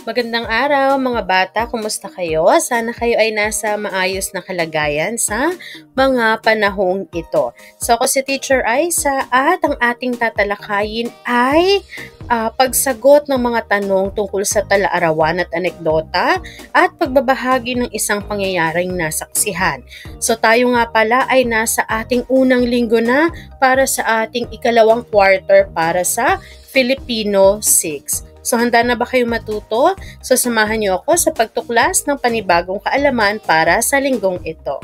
Magandang araw mga bata, kumusta kayo? Sana kayo ay nasa maayos na kalagayan sa mga panahong ito. So ako si Teacher Aisa at ang ating tatalakayin ay pagsagot ng mga tanong tungkol sa tala-arawan at anekdota at pagbabahagi ng isang pangyayaring nasaksihan. So tayo nga pala ay nasa ating unang linggo na para sa ating ikalawang quarter para sa Filipino 6. So, handa na ba kayo matuto? So, samahan niyo ako sa pagtuklas ng panibagong kaalaman para sa linggong ito.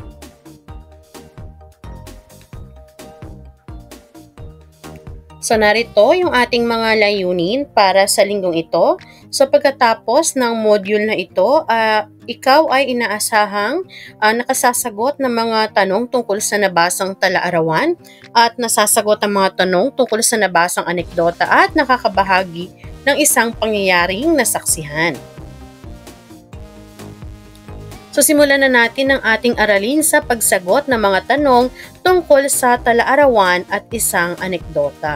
So, narito yung ating mga layunin para sa linggong ito. So, pagkatapos ng module na ito, ikaw ay inaasahang nakasasagot ng mga tanong tungkol sa nabasang tala-arawan at nasasagot ang mga tanong tungkol sa nabasang anekdota at nakakabahagi ng isang pangyayaring nasaksihan. So simulan na natin ang ating aralin sa pagsagot ng mga tanong tungkol sa tala-arawan at isang anekdota.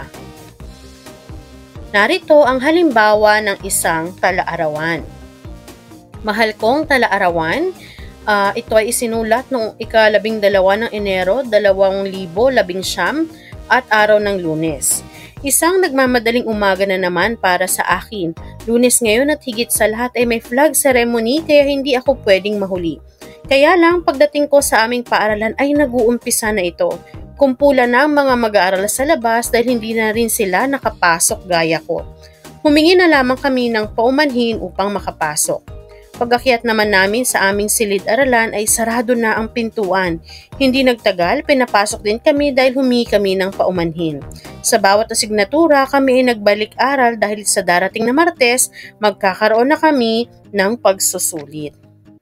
Narito ang halimbawa ng isang tala-arawan. Mahal kong tala-arawan, ito ay isinulat noong ika-12 ng Enero 2019 at araw ng Lunes. Isang nagmamadaling umaga na naman para sa akin. Lunes ngayon at higit sa lahat ay may flag ceremony kaya hindi ako pwedeng mahuli. Kaya lang pagdating ko sa aming paaralan ay nag-uumpisa na ito. Kumpulan na ang mga mag-aaral sa labas dahil hindi na rin sila nakapasok gaya ko. Humingi na lamang kami ng paumanhin upang makapasok. Pag-akyat naman namin sa aming silid-aralan ay sarado na ang pintuan. Hindi nagtagal, pinapasok din kami dahil humingi kami ng paumanhin. Sa bawat asignatura, kami ay nagbalik-aral dahil sa darating na Martes, magkakaroon na kami ng pagsusulit.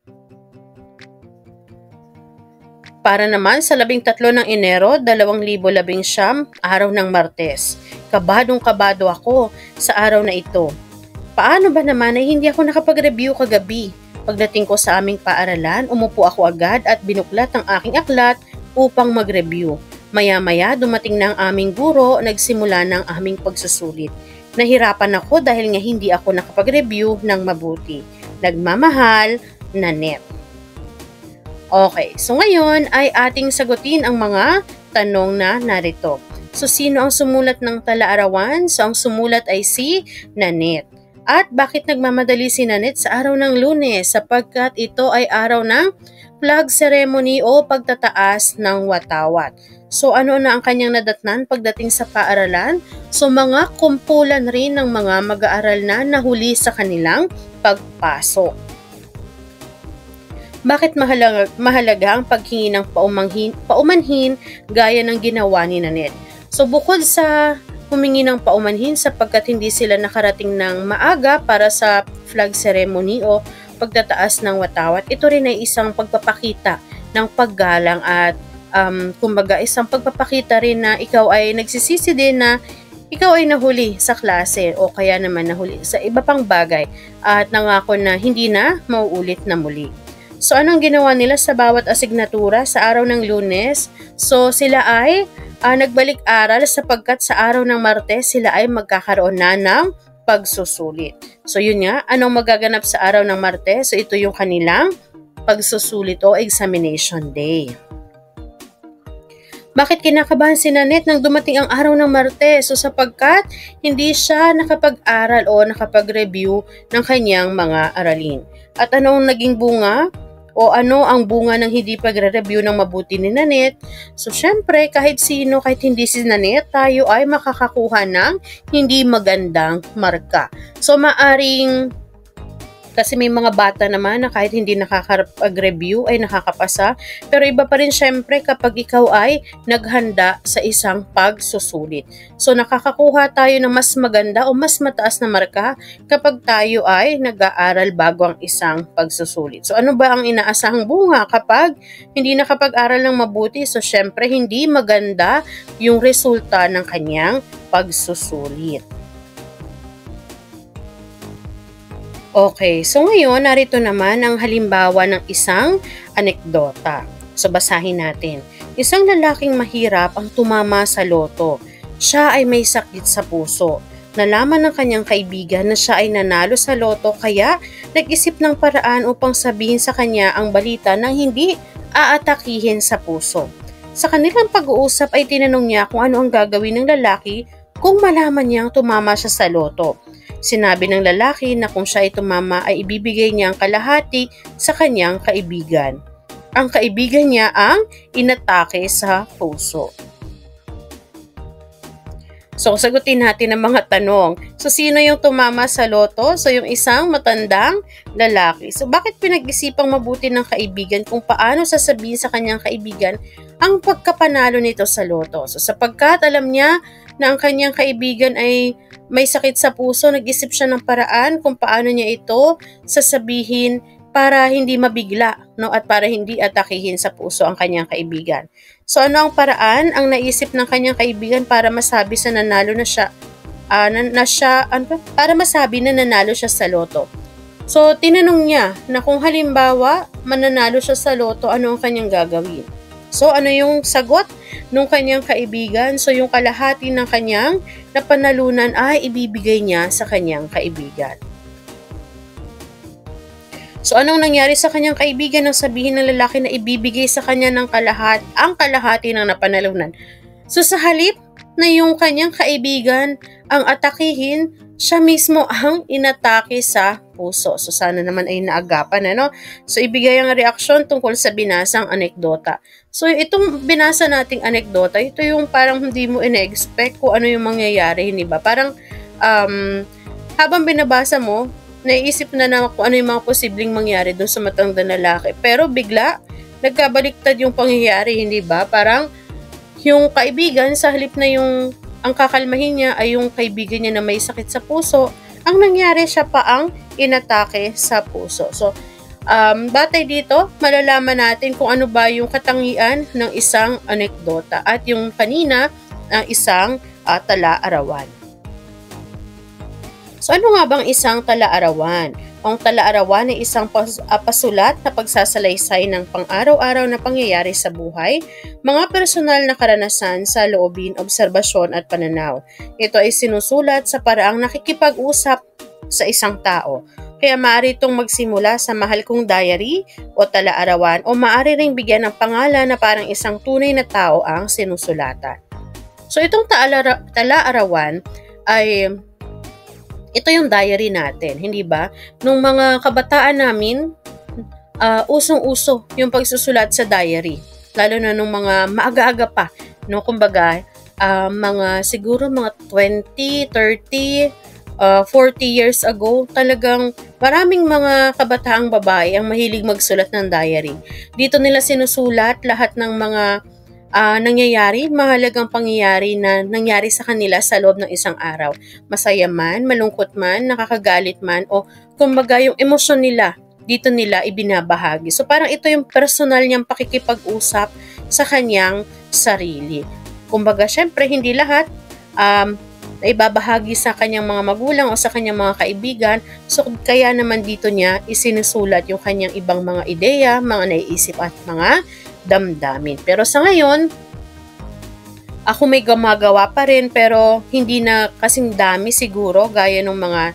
Para naman sa 13 ng Enero 2019, araw ng Martes. Kabadong-kabado ako sa araw na ito. Paano ba naman ay hindi ako nakapag-review kagabi? Pagdating ko sa aming paaralan, umupo ako agad at binuklat ang aking aklat upang mag-review. Maya-maya dumating na ang aming guro, nagsimula ng aming pagsusulit. Nahirapan ako dahil nga hindi ako nakapag-review ng mabuti. Nagmamahal, Nanette. Okay, so ngayon ay ating sagutin ang mga tanong na narito. So sino ang sumulat ng tala-arawan? So ang sumulat ay si Nanette. At bakit nagmamadali si Nanette sa araw ng Lunes? Sapagkat ito ay araw ng flag ceremony o pagtataas ng watawat. So ano na ang kanyang nadatnan pagdating sa paaralan? So mga kumpulan rin ng mga mag-aaral na nahuli sa kanilang pagpasok. Bakit mahalaga ang paghingi ng paumanhin gaya ng ginawa ni Nanette? So bukod sa humingi ng paumanhin sapagkat hindi sila nakarating ng maaga para sa flag ceremony o pagtataas ng watawat. Ito rin ay isang pagpapakita ng paggalang at kumbaga isang pagpapakita rin na ikaw ay nagsisisi din na ikaw ay nahuli sa klase o kaya naman nahuli sa iba pang bagay at nangako na hindi na mauulit na muli. So anong ginawa nila sa bawat asignatura sa araw ng Lunes? So sila ay nagbalik-aral sapagkat sa araw ng Martes sila ay magkakaroon na ng pagsusulit. So yun nga, anong magaganap sa araw ng Martes? So ito yung kanilang pagsusulit o examination day. Bakit kinakabahan si Nanette nang dumating ang araw ng Martes? So sapagkat hindi siya nakapag-aral o nakapag-review ng kanyang mga aralin. At anong naging bunga? O ano ang bunga ng hindi pagre-review ng mabuti ni Nanette? So, syempre, kahit sino, kahit hindi si Nanette, tayo ay makakakuha ng hindi magandang marka. So, maaring, kasi may mga bata naman na kahit hindi nakakapag-review ay nakakapasa. Pero iba pa rin syempre kapag ikaw ay naghanda sa isang pagsusulit. So nakakakuha tayo ng mas maganda o mas mataas na marka kapag tayo ay nag-aaral bago ang isang pagsusulit. So ano ba ang inaasahang bunga kapag hindi nakapag-aral ng mabuti? So syempre hindi maganda yung resulta ng kanyang pagsusulit. Okay, so ngayon narito naman ang halimbawa ng isang anekdota. So basahin natin. Isang lalaking mahirap ang tumama sa loto. Siya ay may sakit sa puso. Nalaman ng kanyang kaibigan na siya ay nanalo sa loto kaya nag-isip ng paraan upang sabihin sa kanya ang balita nang hindi aatakihin sa puso. Sa kanilang pag-uusap ay tinanong niya kung ano ang gagawin ng lalaki kung malaman niyang tumama siya sa loto. Sinabi ng lalaki na kung siya ay tumama ay ibibigay niya ang kalahati sa kanyang kaibigan. Ang kaibigan niya ang inatake sa puso. So, sagutin natin ang mga tanong. So, sino yung tumama sa loto? So, yung isang matandang lalaki. So, bakit pinag-isipang mabuti ng kaibigan kung paano sasabihin sa kanyang kaibigan ang pagkapanalo nito sa loto? So, sapagkat alam niya na ang kanyang kaibigan ay may sakit sa puso, nag-isip siya ng paraan kung paano niya ito sasabihin para hindi mabigla, no? At para hindi atakihin sa puso ang kanyang kaibigan. So, ano ang paraan ang naisip ng kanyang kaibigan para masabi sa nanalo na siya, para masabi na nanalo siya sa loto? So, tinanong niya na kung halimbawa mananalo siya sa loto, ano ang kanyang gagawin? So, ano yung sagot ng kanyang kaibigan? So, yung kalahati ng kanyang napanalunan ay ibibigay niya sa kanyang kaibigan. So, anong nangyari sa kanyang kaibigan nang sabihin ng lalaki na ibibigay sa kanya ng ang kalahati ng napanalunan? So, sa halip na yung kanyang kaibigan ang atakihin, siya mismo ang inatake sa puso. So, sana naman ay naagapan, ano? So, ibigay ang reaksyon tungkol sa binasang anekdota. So, itong binasa nating anekdota, ito yung parang hindi mo ina-expect kung ano yung mangyayari, hindi ba? Parang, habang binabasa mo, naiisip na kung ano yung mga posibleng mangyari doon sa matandang lalaki. Pero bigla, nagkabaliktad yung pangyayari, hindi ba? Parang yung kaibigan, sa halip na ang kakalmahin niya ay yung kaibigan niya na may sakit sa puso, ang nangyari siya pa ang inatake sa puso. So, batay dito, malalaman natin kung ano ba yung katangian ng isang anekdota at yung kanina, isang tala-arawan. So, ano nga bang isang tala-arawan? Ang tala-arawan ay isang pasulat na pagsasalaysay ng pang-araw-araw na pangyayari sa buhay, mga personal na karanasan sa loobin, obserbasyon at pananaw. Ito ay sinusulat sa paraang nakikipag-usap sa isang tao. Kaya maaari itong magsimula sa mahal kong diary o tala-arawan o maaari ring bigyan ng pangalan na parang isang tunay na tao ang sinusulatan. So, itong tala-arawan ay ito yung diary natin, hindi ba? Nung mga kabataan namin, usong-uso yung pagsusulat sa diary. Lalo na nung mga maaga-aga pa, no? Kumbaga, siguro mga 20, 30, 40 years ago, talagang maraming mga kabataang babae ang mahilig magsulat ng diary. Dito nila sinusulat lahat ng mga nangyayari, mahalagang pangyayari na nangyari sa kanila sa loob ng isang araw. Masaya man, malungkot man, nakakagalit man, o kumbaga yung emosyon nila, dito nila ibinabahagi. So parang ito yung personal niyang pakikipag-usap sa kanyang sarili. Kumbaga, syempre, hindi lahat na ibabahagi sa kanyang mga magulang o sa kanyang mga kaibigan. So kaya naman dito niya isinusulat yung kanyang ibang mga ideya, mga naiisip at mga damdamin. Pero sa ngayon, ako may gumagawa pa rin pero hindi na kasing dami siguro gaya nung mga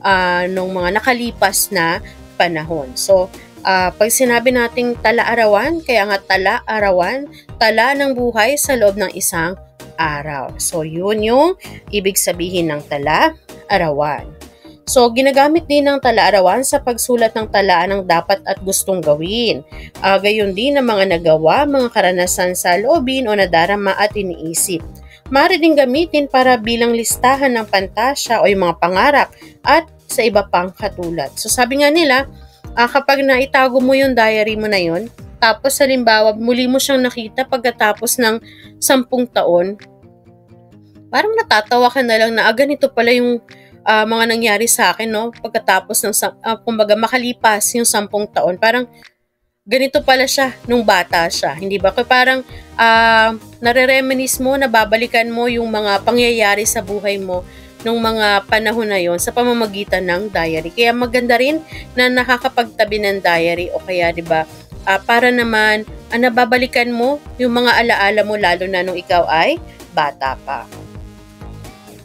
nakalipas na panahon. So, pag sinabi nating tala-arawan, kaya nga tala-arawan, tala ng buhay sa loob ng isang araw. So, yun yung ibig sabihin ng tala-arawan. So, ginagamit din ng tala-arawan sa pagsulat ng talaan ng dapat at gustong gawin. Gayon din ang mga nagawa, mga karanasan sa loobin o nadarama at iniisip. Maaari din gamitin para bilang listahan ng pantasya o yung mga pangarap at sa iba pang katulad. So, sabi nga nila, kapag naitago mo yung diary mo na yun, tapos halimbawa, muli mo siyang nakita pagkatapos ng 10 taon, parang natatawa ka na lang na ganito pala yung mga nangyari sa akin, no? Pagkatapos ng, kumbaga, makalipas yung 10 taon, parang ganito pala siya nung bata siya. Hindi ba? Kaya parang nare-reminisce mo, nababalikan mo yung mga pangyayari sa buhay mo nung mga panahon na yon sa pamamagitan ng diary. Kaya maganda rin na nakakapagtabi ng diary o kaya, di ba, para naman nababalikan mo yung mga alaala mo lalo na nung ikaw ay bata pa.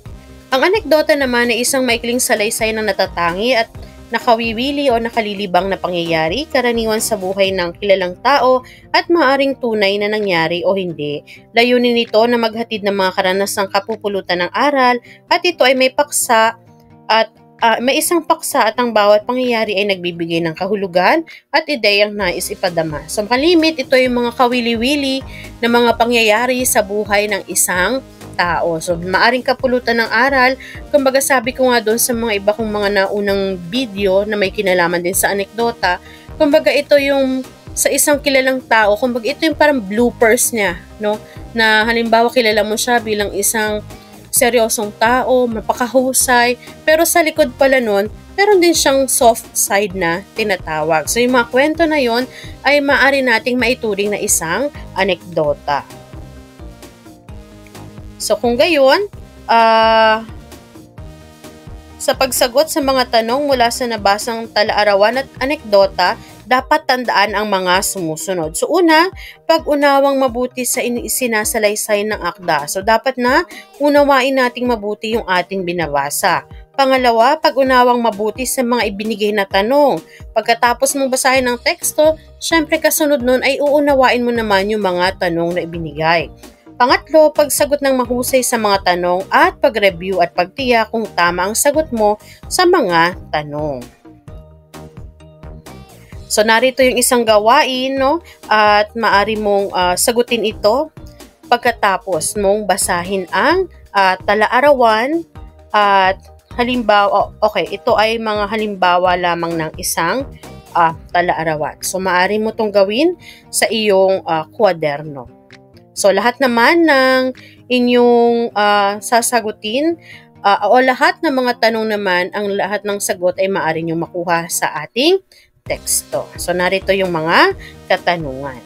Ang anekdota naman ay isang maikling salaysay ng natatangi at nakawiwili o nakalilibang na pangyayari karaniwan sa buhay ng kilalang tao at maaring tunay na nangyari o hindi. Layunin nito na maghatid ng mga karanasang kapupulutan ng aral at ito ay may paksa at may isang paksa at ang bawat pangyayari ay nagbibigay ng kahulugan at ideyang nais ipadama. So malimit, ito yung mga kawili-wili na mga pangyayari sa buhay ng isang tao. So, maaring kapulutan ng aral. Kumbaga sabi ko nga doon sa mga iba kong mga naunang video na may kinalaman din sa anekdota, kumbaga ito yung sa isang kilalang tao, kumbaga ito yung parang bloopers niya, no? Na halimbawa kilala mo siya bilang isang seryosong tao, mapakahusay, pero sa likod pala nun, meron din siyang soft side na tinatawag. So, yung mga kwento na yon ay maaari nating maituring na isang anekdota. So kung gayon, sa pagsagot sa mga tanong mula sa nabasang talaarawan at anekdota, dapat tandaan ang mga sumusunod. So una, pag-unawang mabuti sa isinasalaysay ng akda. So dapat na unawain nating mabuti yung ating binabasa. Pangalawa, pag-unawang mabuti sa mga ibinigay na tanong. Pagkatapos mong basahin ng teksto, syempre kasunod nun ay uunawain mo naman yung mga tanong na ibinigay. Pangatlo, pagsagot ng mahusay sa mga tanong at pag-review at pagtiyak kung tama ang sagot mo sa mga tanong. So, narito yung isang gawain, no? At maaari mong sagutin ito pagkatapos mong basahin ang talaarawan at halimbawa, okay, ito ay mga halimbawa lamang ng isang talaarawan. So, maaari mo itong gawin sa iyong kwaderno. So, lahat naman ng inyong sasagutin o lahat ng mga tanong naman, ang lahat ng sagot ay maaari nyo makuha sa ating teksto. So, narito yung mga katanungan.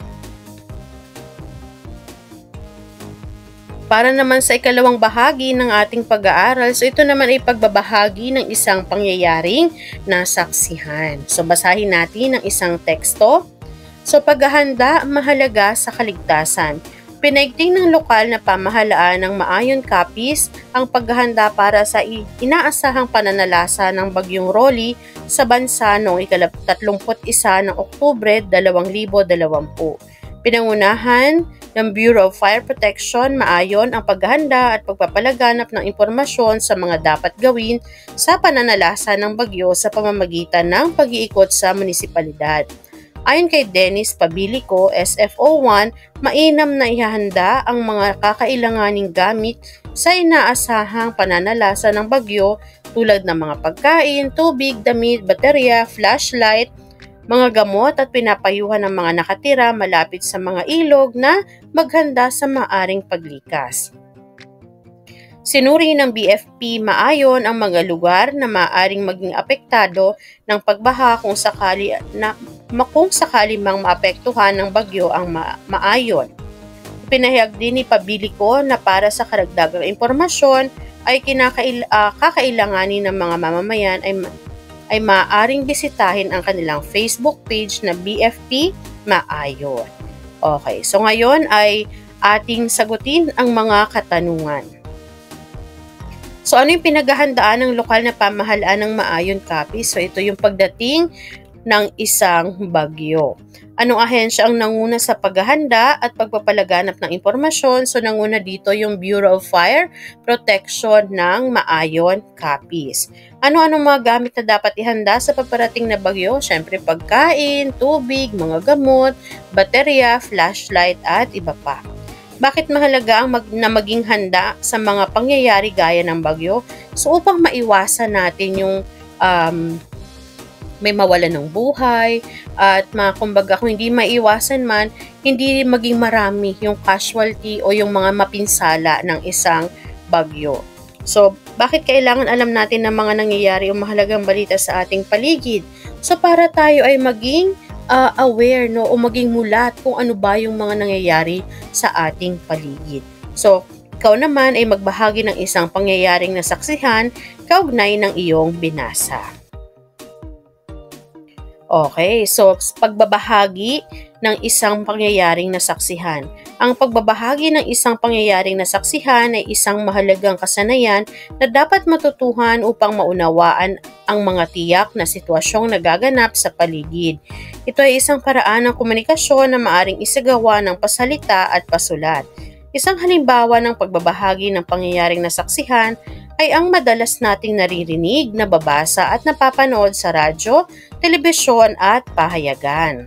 Para naman sa ikalawang bahagi ng ating pag-aaral, so ito naman ay pagbabahagi ng isang pangyayaring nasaksihan. So, basahin natin ang isang teksto. So, paghahanda mahalaga sa kaligtasan. Pinaigting ng lokal na pamahalaan ng Maayon Capiz ang paghahanda para sa inaasahang pananalasa ng Bagyong Rolly sa bansa noong ika-31 ng Oktubre 2020. Pinangunahan ng Bureau of Fire Protection Maayon ang paghahanda at pagpapalaganap ng impormasyon sa mga dapat gawin sa pananalasa ng bagyo sa pamamagitan ng pag-iikot sa munisipalidad. Ayon kay Dennis Pabilico, SFO1, mainam na ihahanda ang mga kakailanganing gamit sa inaasahang pananalasa ng bagyo tulad ng mga pagkain, tubig, damit, baterya, flashlight, mga gamot at pinapayuhan ng mga nakatira malapit sa mga ilog na maghanda sa maaring paglikas. Sinuri ng BFP Maayon ang mga lugar na maaaring maging apektado ng pagbaha kung sakali mang maapektuhan ng bagyo ang Maayon. Pinahayag din ni Pabilico na para sa karagdagang impormasyon ay kakailanganin ng mga mamamayan ay maaaring bisitahin ang kanilang Facebook page na BFP Maayon. Okay, so ngayon ay ating sagutin ang mga katanungan. So, ano yung pinaghahandaan ng lokal na pamahalaan ng Maayon Capiz? So, ito yung pagdating ng isang bagyo. Anong ahensya ang nanguna sa paghahanda at pagpapalaganap ng impormasyon? So, nanguna dito yung Bureau of Fire Protection ng Maayon Capiz. Ano-anong mga gamit na dapat ihanda sa paparating na bagyo? Siyempre, pagkain, tubig, mga gamot, baterya, flashlight, at iba pa. Bakit mahalaga na maging handa sa mga pangyayari gaya ng bagyo? So, upang maiwasan natin yung may mawalan ng buhay at kumbaga kung hindi maiwasan man, hindi maging marami yung casualty o yung mga mapinsala ng isang bagyo. So, bakit kailangan alam natin ng mga nangyayari o mahalagang balita sa ating paligid? So, para tayo ay maging aware, no, o maging mulat kung ano ba yung mga nangyayari sa ating paligid. So, ikaw naman ay magbahagi ng isang pangyayaring nasaksihan kaugnay ng iyong binasa. Okay, so pagbabahagi ng isang pangyayaring nasaksihan. Ang pagbabahagi ng isang pangyayaring nasaksihan ay isang mahalagang kasanayan na dapat matutuhan upang maunawaan ang mga tiyak na sitwasyong nagaganap sa paligid. Ito ay isang paraan ng komunikasyon na maaring isagawa ng pasalita at pasulat. Isang halimbawa ng pagbabahagi ng pangyayaring nasaksihan ay ang madalas nating naririnig, nababasa at napapanood sa radyo, telebisyon at pahayagan.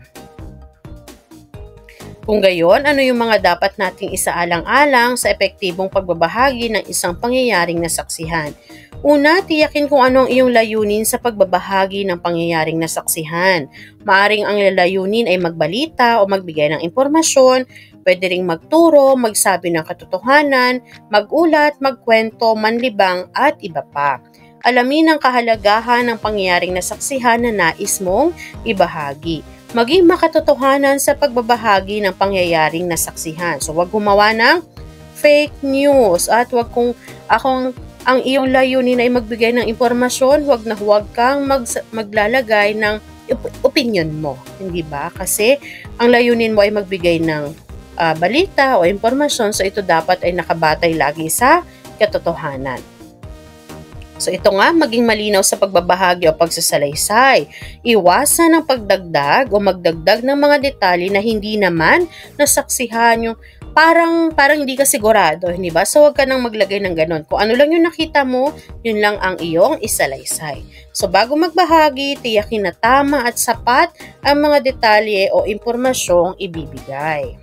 Kung gayon, ano yung mga dapat nating isaalang-alang sa epektibong pagbabahagi ng isang pangyayaring nasaksihan? Una, tiyakin kung ano ang iyong layunin sa pagbabahagi ng pangyayaring nasaksihan. Maaring ang layunin ay magbalita o magbigay ng impormasyon, pwede ring magturo, magsabi ng katotohanan, magulat, magkwento, manlibang at iba pa. Alamin ang kahalagahan ng pangyayaring nasaksihan na nais mong ibahagi. Maging makatotohanan sa pagbabahagi ng pangyayaring nasaksihan. So, wag gumawa ng fake news at wag kung ang iyong layunin ay magbigay ng impormasyon, huwag kang maglalagay ng opinion mo, hindi ba? Kasi ang layunin mo ay magbigay ng balita o impormasyon, so ito dapat ay nakabatay lagi sa katotohanan. So ito nga, maging malinaw sa pagbabahagi o pagsasalaysay. Iwasan ang pagdagdag o magdagdag ng mga detalye na hindi naman nasaksihan, yung parang hindi ka sigurado, hindi ba? So huwag ka nang maglagay ng ganon. Kung ano lang yung nakita mo, yun lang ang iyong isalaysay. So bago magbahagi, tiyakin na tama at sapat ang mga detalye o impormasyong ibibigay.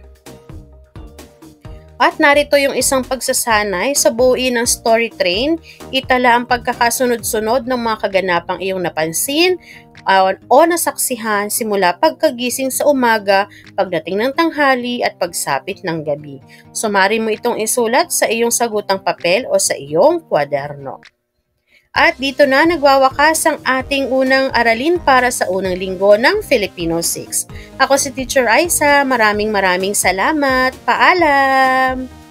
At narito yung isang pagsasanay sa buuin ng story train. Itala ang pagkakasunod-sunod ng mga kaganapang iyong napansin o nasaksihan simula pagkagising sa umaga, pagdating ng tanghali at pagsapit ng gabi. Sumari mo itong isulat sa iyong sagutang papel o sa iyong kwaderno. At dito na nagwawakas ang ating unang aralin para sa unang linggo ng Filipino 6. Ako si Teacher Aisa, maraming salamat. Paalam!